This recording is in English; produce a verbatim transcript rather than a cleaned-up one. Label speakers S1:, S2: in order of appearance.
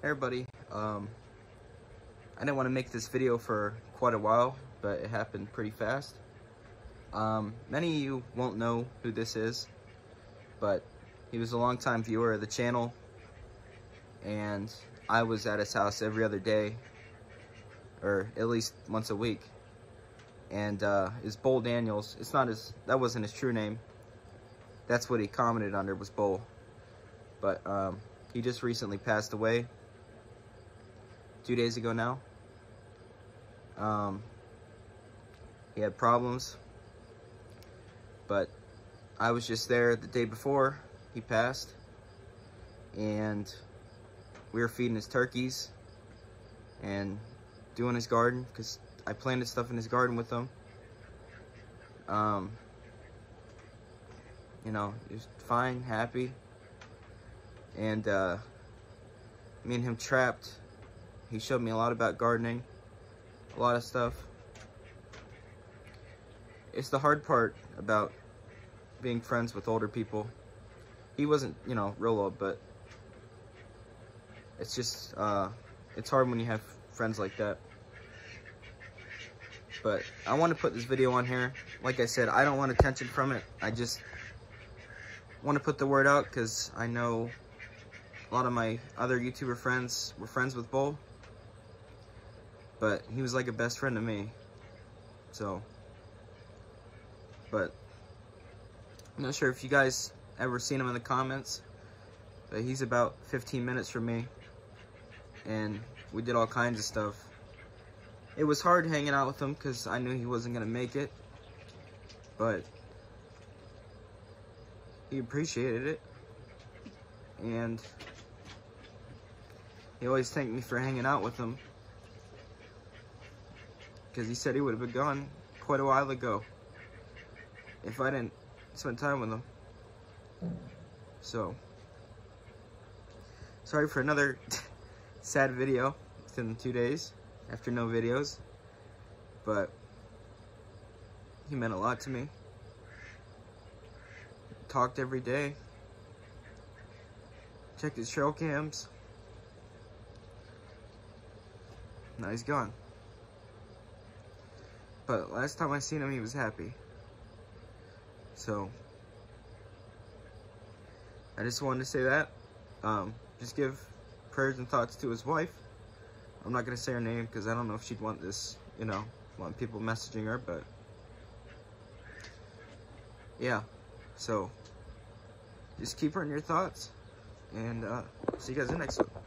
S1: Hey everybody, um, I didn't want to make this video for quite a while, but it happened pretty fast. Um, many of you won't know who this is, but he was a longtime viewer of the channel, and I was at his house every other day, or at least once a week. And uh, is Bull Daniels. It's not his, that wasn't his true name. That's what he commented under, was Bull. But um, he just recently passed away. Two days ago now. Um, he had problems, but I was just there the day before he passed, and we were feeding his turkeys and doing his garden, because I planted stuff in his garden with him. Um, you know, he was fine, happy, and uh, me and him trapped. He showed me a lot about gardening, a lot of stuff. It's the hard part about being friends with older people. He wasn't, you know, real old, but it's just, uh, it's hard when you have friends like that. But I want to put this video on here. Like I said, I don't want attention from it. I just want to put the word out because I know a lot of my other YouTuber friends were friends with Bull. But he was like a best friend to me, so, but I'm not sure if you guys ever seen him in the comments, but he's about fifteen minutes from me, and we did all kinds of stuff. It was hard hanging out with him because I knew he wasn't going to make it, but he appreciated it, and he always thanked me for hanging out with him, because he said he would have been gone quite a while ago if I didn't spend time with him. So, sorry for another sad video within two days after no videos, but he meant a lot to me. Talked every day, checked his trail cams. Now he's gone. But last time I seen him, he was happy. So, I just wanted to say that. Um, just give prayers and thoughts to his wife. I'm not going to say her name because I don't know if she'd want this, you know, want people messaging her, but yeah. So, just keep her in your thoughts, and uh, see you guys in the next one.